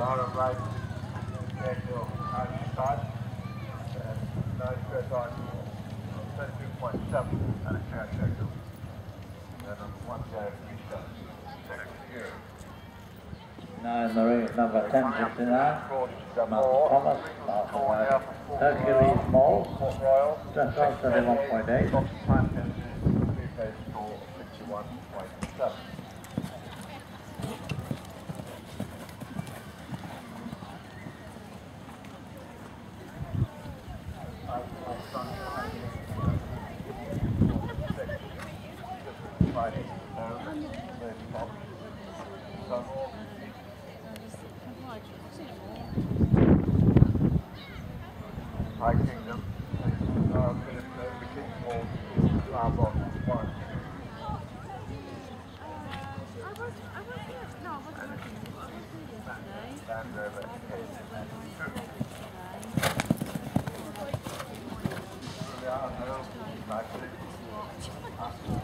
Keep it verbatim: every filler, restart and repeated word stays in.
Zara right schedule outside. No stress on thirty-two point seven and a cash schedule. Then one day restart. Second year. Nine Marine number ten fifty-nine. Mark Thomas, Mark Hercules Morse, just on thirty-one point eight. Time finishes three phase score sixty-one point seven. High Kingdom, uh, the King's Hall, Flower Box, one. I was, I was here. No, I wasn't working. I was here yesterday. Land Rover, two. Yeah, no, nicely.